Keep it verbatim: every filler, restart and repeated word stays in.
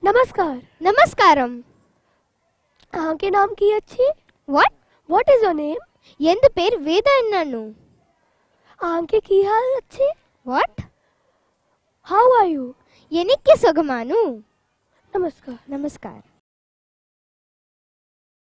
नमस्कार। नमस्कारम। आंके नाम की अच्छी? What? What is your name? ಎಂದ ಪೇರ್ ವೇದ ಎನ್ನನು. आंके की हाल अच्छी? What? How are you? ಎನಿಕ್ಕೆ ಸೊಗಮಾನು. नमस्कार। नमस्कार।